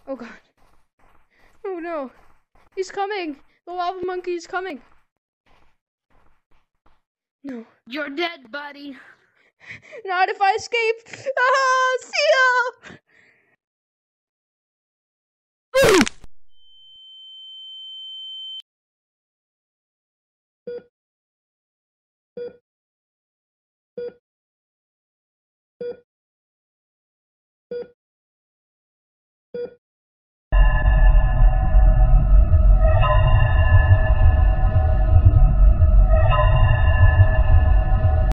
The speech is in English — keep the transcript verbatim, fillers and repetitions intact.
Oh god. Oh no. He's coming. The lava monkey is coming. No. You're dead, buddy. Not if I escape. Ah, see ya.